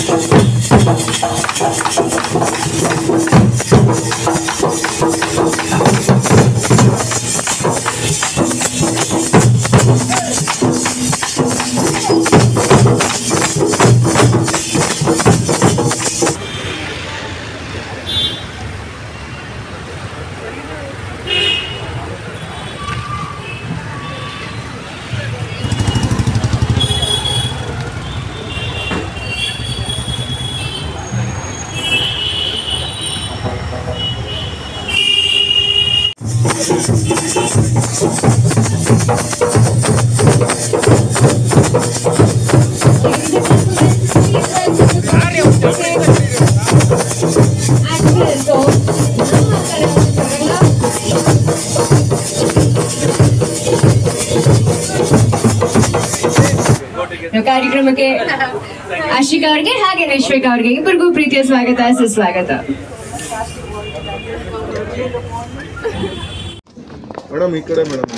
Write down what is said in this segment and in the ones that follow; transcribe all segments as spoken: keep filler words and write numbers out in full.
ಕಾರ್ಯಕ್ರಮಕ್ಕೆ ಆಶಿಕಾ ಅವರಿಗೆ ಹಾಗೆ ನಿಶ್ವಿಕಾ ಅವರಿಗೆ ಇಬ್ಬರಿಗೂ ಪ್ರೀತಿಯ ಸ್ವಾಗತ ಸುಸ್ವಾಗತ. ಮೇಡಮ್ ಈ ಕಡೆ ಮೇಡಮ್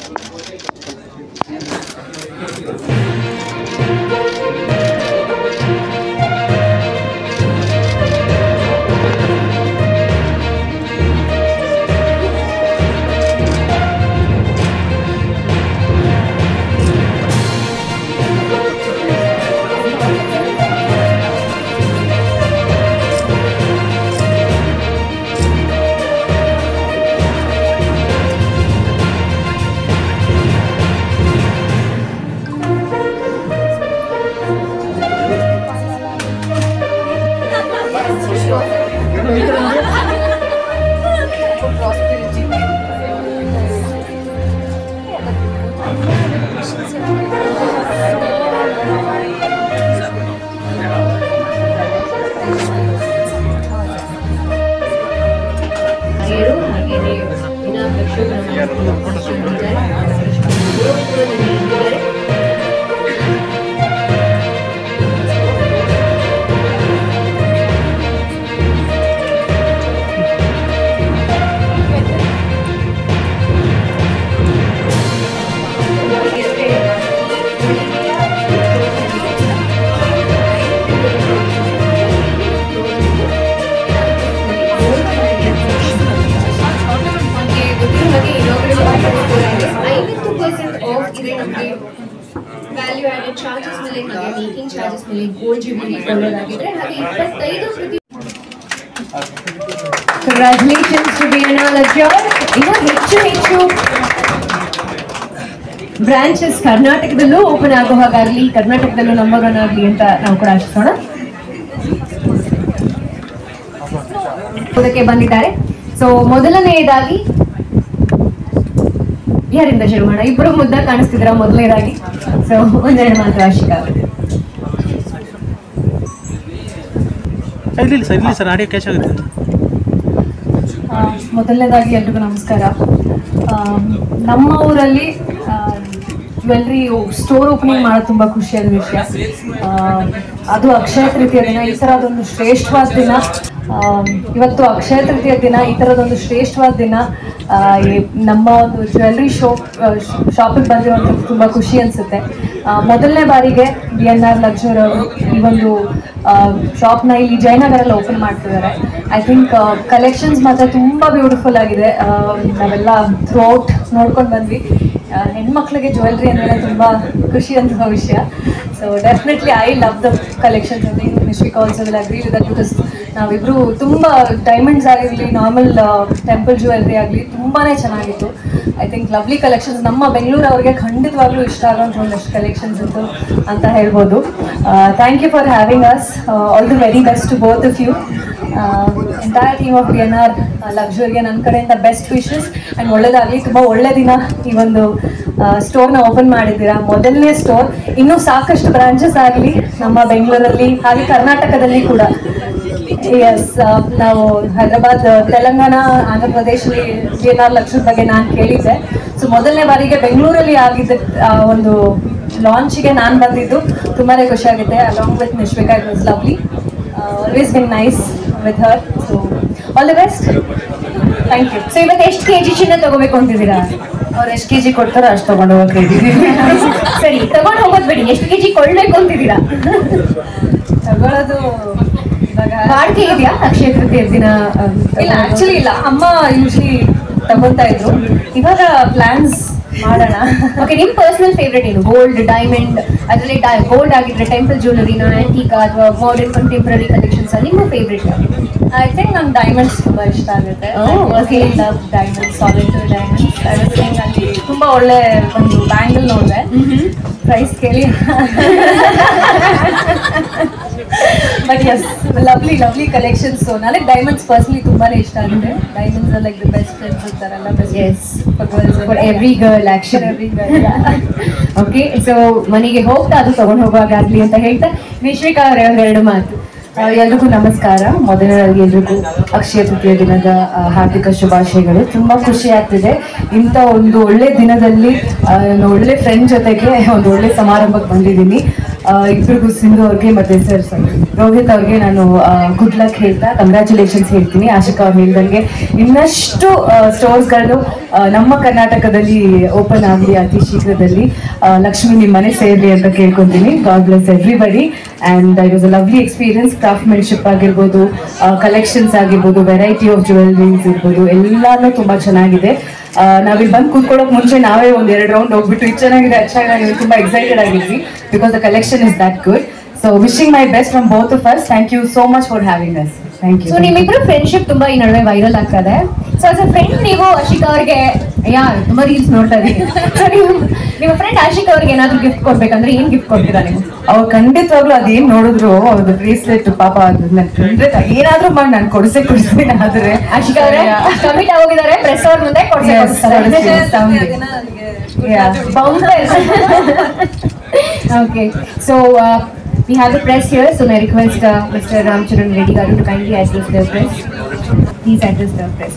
ವ್ಯಾಲ್ಯೂ ಆಡೆಡ್ ಚಾರ್ಜಸ್ ಮೇಲೆ ಹಾಗೆ ಮೇಕಿಂಗ್ ಚಾರ್ಜಸ್ ಮೇಲೆ ಗೋಲ್ಡ್ ಜ್ಯುವೆಲರಿ ಕೊಳ್ಳಲಾಗಿದೆ. ಹಾಗೆ ಇಪ್ಪತ್ತೈದು ಪ್ರತಿ ಕಂಗ್ರಾಚುಲೇಷನ್ಸ್ ಟು ಡಿಯಾನಾ ಲಜ್ಜರ್. ಇನ್ನು ಹೆಚ್ಚು ಹೆಚ್ಚು ಬ್ರಾಂಚಸ್ ಕರ್ನಾಟಕದಲ್ಲೂ ಓಪನ್ ಆಗೋ ಹಾಗಾಗಲಿ, ಕರ್ನಾಟಕದಲ್ಲೂ ನಂಬರ್ ಒನ್ ಆಗಲಿ ಅಂತ ನಾವು ಕೂಡ ಆಶಿಸೋಣ. ಅದಕ್ಕೆ ಬಂದಿದ್ದಾರೆ. ಸೊ ಮೊದಲನೆಯದಾಗಿ ಯಾರಿಂದ ಶುರು ಮಾಡೋಣ? ಇಬ್ಬರು ಮುದ್ದ ಕಾಣಿಸ್ತಿದ್ರ ಮೊದಲನೇದಾಗಿ. ಸೊ ಒಂದೆರಡು ಮಾತ್ರ ಆಶಿಕಾ ಅವರು. ಮೊದಲನೇದಾಗಿ ಎಲ್ರಿಗೂ ನಮಸ್ಕಾರ. ನಮ್ಮ ಊರಲ್ಲಿ ಜ್ಯುವೆಲ್ರಿ ಸ್ಟೋರ್ ಓಪನಿಂಗ್ ಮಾಡೋದು ತುಂಬ ಖುಷಿಯಾದ ವಿಷಯ. ಅದು ಅಕ್ಷಯ ತೃತೀಯ ದಿನ, ಈ ಥರದೊಂದು ಶ್ರೇಷ್ಠವಾದ ದಿನ. ಇವತ್ತು ಅಕ್ಷಯ ತೃತೀಯ ದಿನ, ಈ ಥರದೊಂದು ಶ್ರೇಷ್ಠವಾದ ದಿನ ನಮ್ಮ ಒಂದು ಜ್ಯುವೆಲ್ರಿ ಶಾಪ್ ಶಾಪಿಗೆ ಬಂದಿರುವಂಥದ್ದು ತುಂಬ ಖುಷಿ ಅನಿಸುತ್ತೆ. ಮೊದಲನೇ ಬಾರಿಗೆ ಡಿ ಎನ್ ಆರ್ ಲಕ್ಷ್ಮರ್ ಅವರು ಈ ಒಂದು ಶಾಪ್ನ ಇಲ್ಲಿ ಜಯನಗರಲ್ಲಿ ಓಪನ್ ಮಾಡ್ತಿದ್ದಾರೆ. ಐ ಥಿಂಕ್ ಕಲೆಕ್ಷನ್ಸ್ ಮಾತ್ರ ತುಂಬ ಬ್ಯೂಟಿಫುಲ್ ಆಗಿದೆ. ನಾವೆಲ್ಲ ಥ್ರೂ ಔಟ್ ನೋಡ್ಕೊಂಡು ಬಂದ್ವಿ. ಹೆಣ್ಮಕ್ಳಿಗೆ ಜ್ಯುವೆಲ್ರಿ ಅಂದರೆ ತುಂಬ ಖುಷಿ ಅಂತ ವಿಷಯ. So definitely I love the collections. I think Nishvika also will agree with that because ನಾವಿಬ್ಬರು ತುಂಬ ಡೈಮಂಡ್ಸ್ ಆಗಿರಲಿ, ನಾರ್ಮಲ್ ಟೆಂಪಲ್ ಜ್ಯುವೆಲ್ರಿ ಆಗಲಿ ತುಂಬಾ ಚೆನ್ನಾಗಿತ್ತು. I think lovely collections. ನಮ್ಮ ಬೆಂಗಳೂರು ಅವ್ರಿಗೆ ಖಂಡಿತವಾಗ್ಲೂ ಇಷ್ಟ ಆಗೋಂಥ ಒಂದಷ್ಟು ಕಲೆಕ್ಷನ್ಸ್ ಇತ್ತು ಅಂತ ಹೇಳ್ಬೋದು. Thank you for having us. All the very best to both of you. Entire team of D N R ಲಕ್ಸುರಿಗೆ ನನ್ನ ಕಡೆಯಿಂದ ಬೆಸ್ಟ್ ವಿಶಸ್ ಆ್ಯಂಡ್ ಒಳ್ಳೇದಾಗಲಿ. ತುಂಬ ಒಳ್ಳೆ ದಿನ ಈ ಒಂದು ಸ್ಟೋರ್ನ ಓಪನ್ ಮಾಡಿದ್ದೀರಾ, ಮೊದಲನೇ ಸ್ಟೋರ್. ಇನ್ನೂ ಸಾಕಷ್ಟು ಬ್ರಾಂಚಸ್ ಆಗಲಿ ನಮ್ಮ ಬೆಂಗಳೂರಲ್ಲಿ ಹಾಗೆ ಕರ್ನಾಟಕದಲ್ಲಿ ಕೂಡ. ಎಸ್, ನಾವು ಹೈದರಾಬಾದ್, ತೆಲಂಗಾಣ, ಆಂಧ್ರ ಪ್ರದೇಶದಲ್ಲಿ ಡಿ ಎನ್ ಆರ್ ಲಕ್ಷ್ಮಿ ಬಗ್ಗೆ ನಾನು ಕೇಳಿದ್ದೆ. ಸೊ ಮೊದಲನೇ ಬಾರಿಗೆ ಬೆಂಗಳೂರಲ್ಲಿ ಆಗಿದ್ದ ಒಂದು ಲಾಂಚಿಗೆ ನಾನು ಬಂದಿದ್ದು ತುಂಬಾ ಖುಷಿಯಾಗುತ್ತೆ. Along with Nishvika, it was lovely. Always been nice with her. So all the best. Thank you. So ಇವತ್ತು ಎಷ್ಟು ಕೆ ಜಿ ಚಿನ್ನ ತಗೋಬೇಕು ಅಂತಿದ್ದೀರಾ? ಅವ್ರು ಎಷ್ಟು ಕೆ ಜಿ ಕೊಡ್ತಾರೋ ಅಷ್ಟು ತಗೊಂಡು ಹೋಗ್ತಿದ್ದೀವಿ. ಸರಿ, ತಗೊಂಡು ಹೋಗೋದು ಬೇಡಿ, ಎಷ್ಟು ಕೆ ಜಿ ಕೊಡಬೇಕು ಅಂತಿದ್ದೀರಾ? ತಗೊಂಡು ತಗೊಳ್ಳೋದು ಇವಾಗ ಬಾಳಿಕೆ ಇದೆಯಾ ಅಕ್ಷಯ ತೃತೀಯ ದಿನ? ಆ, ಇಲ್ಲ ಆಕ್ಚುಲಿ ಇಲ್ಲ, ಅಮ್ಮ ಯೂಶ್ವಲಿ ತಗೊಂತಾ ಇದ್ರು. ಇವಾಗ ಪ್ಲಾನ್ಸ್ ಮಾಡೋಣ. ಓಕೆ, ನಿಮ್ ಪರ್ಸನಲ್ ಫೇವ್ರೇಟ್ ಏನು? ಗೋಲ್ಡ್, ಡೈಮಂಡ್, ಅದರಲ್ಲಿ ಗೋಲ್ಡ್ ಆಗಿದ್ರೆ ಟೆಂಪಲ್ ಜ್ಯುವೆಲರಿನ, ಆಂಟಿಕಾ ಅಥವಾ ಮಾಡರ್ನ್ ಕಂಟೆಂಪ್ರರಿ ಕಲೆಕ್ಷನ್ಸ್ ನಿಮ್ಮ ಫೇವ್ರೇಟ್ ಯಾವುದು? ಐ ಥಿಂಕ್ ನಂಗೆ ಡೈಮಂಡ್ಸ್ ತುಂಬಾ ಇಷ್ಟ ಆಗುತ್ತೆ. Diamonds, solid diamonds. ಅಲ್ಲಿ ತುಂಬಾ ಒಳ್ಳೆ ಒಂದು ಬ್ಯಾಂಗಲ್ ನೋಡಿದೆ, ಪ್ರೈಸ್ ಕೇಳಿ. But yes, lovely lovely collections. ನನಗೆ ಡೈಮಂಡ್ಸ್ ಪರ್ಸನಲಿ ತುಂಬಾನೇ ಇಷ್ಟ ಆಗುತ್ತೆ. Diamonds like the best friends ಅಂತಾರಲ್ಲ, best yes, for every girl actually. Every girl. Okay, so ಮನೆಗೆ ಹೋಗ್ತಾ ಅದು ತಗೊಂಡು ಹೋಗುವಾಗಲಿ ಅಂತ ಹೇಳ್ತಾ ನಿಶ್ವಿಕಾ ಅವರೇ ಒಂದೆರಡು ಮಾತು. ಆ, ಎಲ್ರಿಗೂ ನಮಸ್ಕಾರ. ಮೊದಲನೇದಾಗಿ ಎಲ್ರಿಗೂ ಅಕ್ಷಯ ತೃತೀಯ ದಿನದ ಆ, ಹಾರ್ದಿಕ ಶುಭಾಶಯಗಳು. ತುಂಬಾ ಖುಷಿ ಆಗ್ತಿದೆ ಇಂಥ ಒಂದು ಒಳ್ಳೆ ದಿನದಲ್ಲಿ ಆ, ನಾನು ಒಳ್ಳೆ ಫ್ರೆಂಡ್ ಜೊತೆಗೆ ಒಂದು ಒಳ್ಳೆ ಸಮಾರಂಭಕ್ಕೆ ಬಂದಿದ್ದೀನಿ. ಆ, ಇಬ್ಬರಿಗೂ ಸಿಂಧು ಅವ್ರಿಗೆ ಮತ್ತೆ ಸರ್ ರೋಹಿತ್ ಅವ್ರಿಗೆ ನಾನು ಗುಡ್ ಲಕ್ ಹೇಳ್ತಾ ಕಂಗ್ರ್ಯಾಚುಲೇಷನ್ಸ್ ಹೇಳ್ತೀನಿ. ಆಶಿಕಾ ಅವ್ರು ಹೇಳ್ದಂಗೆ ಇನ್ನಷ್ಟು ಸ್ಟೋರ್ಸ್ಗಳು ನಮ್ಮ ಕರ್ನಾಟಕದಲ್ಲಿ ಓಪನ್ ಆಗಲಿ ಅತಿ ಶೀಘ್ರದಲ್ಲಿ. ಆ, ಲಕ್ಷ್ಮಿ ನಿಮ್ಮ ಮನೆ ಸೇರಲಿ ಅಂತ ಕೇಳ್ಕೊತೀನಿ. God bless everybody. And it was a lovely experience. Craftsmanship ಆಗಿರ್ಬೋದು, ಕಲೆಕ್ಷನ್ಸ್ ಆಗಿರ್ಬೋದು, ವೆರೈಟಿ ಆಫ್ ಜ್ಯುವೆಲರೀಸ್ ಇರ್ಬೋದು, ಎಲ್ಲಾನು ತುಂಬಾ ಚೆನ್ನಾಗಿದೆ. ನಾವಿಲ್ಲಿ ಬಂದು ಕೂತ್ಕೊಳ್ಳೋಕೆ ಮುಂಚೆ ನಾವೇ ಒಂದ್ ಎರಡು ರೌಂಡ್ ಹೋಗ್ಬಿಟ್ಟು ಇದು ಚೆನ್ನಾಗಿದೆ, ಅದು ಚೆನ್ನಾಗಿದೆ, ತುಂಬಾ ಎಕ್ಸೈಟೆಡ್ ಆಗಿದ್ವಿ because the collection is that good. So wishing my best from both of us. Thank you so much for having us. Thank you. So ನಿಮ್ಮಿಬ್ರು ಫ್ರೆಂಡ್ಶಿಪ್ ತುಂಬಾ ಈ ನಡುವೆ ವೈರಲ್ ಆಗ್ತದೆ. ಸೊ ಆಸ್ ಅ ಫ್ರೆಂಡ್ ನೀವು ಆಶಿಕಾ ಅವ್ರಿಗೆ ಯಾ ತುಂಬಾ reels ನೋಡ್ತಾ ಇದೀನಿ. ಸೊ ನೀವು ನಿಮ್ಮ ಫ್ರೆಂಡ್ ಆಶಿಕಾ ಅವ್ರಿಗೆ ಏನಾದ್ರು ಗಿಫ್ಟ್ ಕೊಡ್ಬೇಕಂದ್ರೆ ಏನ್ ಗಿಫ್ಟ್ ಕೊಡ್ತೀರಾ ನೀವು? ಅವ್ರು ಖಂಡಿತವಾಗ್ಲೂ ಅದೇನ್ ನೋಡಿದ್ರು ಅವ್ರದ್ದು ಬ್ರೇಸ್ಲೆಟ್ ಪಾಪ ಅದು ನನ್ ಖಂಡಿತ ಏನಾದ್ರೂ ಮಾಡಿ ನಾನು ಕೊಡಿಸೇ ಕೊಡಿಸ್ತೀನಿ. ಆದ್ರೆ ಆಶಿಕಾ ಅವರೇ ಕಮಿಟ್ ಆಗೋಗಿದ್ದಾರೆ, ಪ್ರೆಸ್ ಅವ್ರ ಮುಂದೆ ಕೊಡ್ಸೇ Okay, so uh, we have the press here, so may I request uh, Mister Ramcharan Reddy Garu to kindly address the press. Please address the press.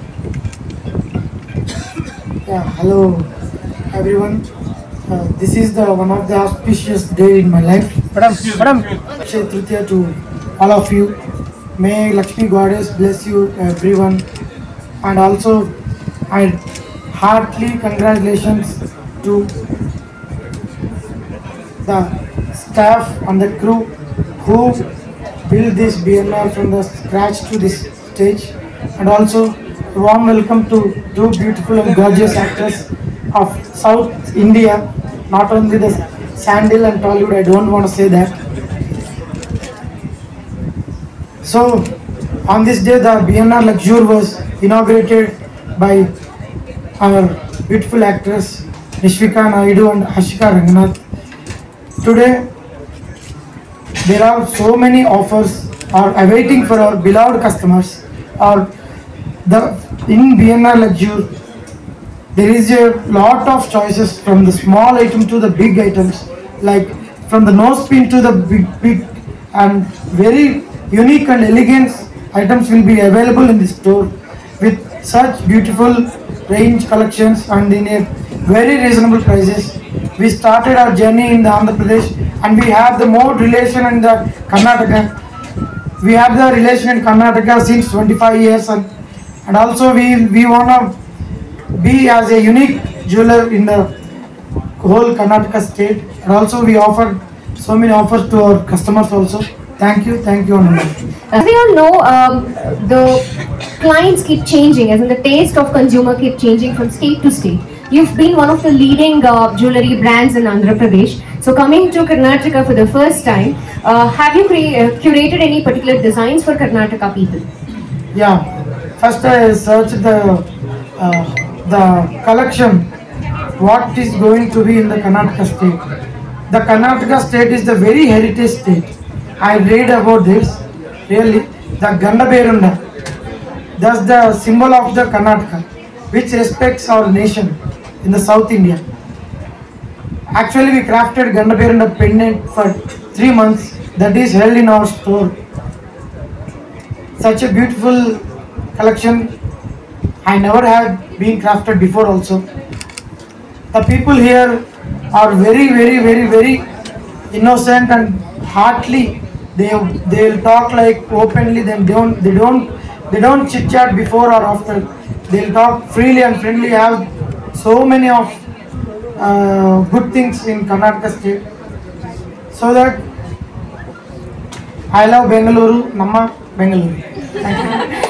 Yeah, hello everyone. Uh, this is the one of the auspicious day in my life. Madam, madam. Akshay Tritiya to all of you. May Lakshmi Goddess bless you, everyone. And also, I heartily congratulations to the staff and the crew who built this B N R from the scratch to this stage. And also, warm welcome to two beautiful and gorgeous actors of South India. Not only the Sandil and Tollywood, I don't want to say that. So, on this day, the B N R Luxure was inaugurated by our beautiful actors Nishvika Naidu and Ashika Ranganath. Today, there are so many offers are awaiting for our beloved customers. Or the in B N R Luxure, there is a lot of choices from the small item to the big items, like from the nose pin to the big, big and very unique and elegant items will be available in the store with such beautiful range collections and in a very reasonable prices. We started our journey in the Andhra Pradesh and we have the more relation in the Karnataka. We have the relation in Karnataka since twenty-five years and, and also we, we want to be as a unique jeweler in the whole Karnataka state, and also we offer so many offers to our customers also. Thank you, thank you. As we all know, um, the clients keep changing, as in the taste of consumer keep changing from state to state. You've been one of the leading uh, jewellery brands in Andhra Pradesh. So coming to Karnataka for the first time, uh, have you cre- uh, curated any particular designs for Karnataka people? Yeah, first I searched the uh, the collection, what is going to be in the Karnataka state. The Karnataka state is the very heritage state. I read about this, really, the Gandaberunda, that's the symbol of the Karnataka, which respects our nation in the South India. Actually, we crafted Gandaberunda pendant for three months, that is held in our store. Such a beautiful collection I never had been crafted before also. The people here are very, very, very, very innocent and heartily. They they'll talk like openly. Then don't they don't they don't chit chat before or after. They'll talk freely and friendly. Have so many of uh, good things in Karnataka state. So that I love Bengaluru, Namma Bengaluru. Thank you.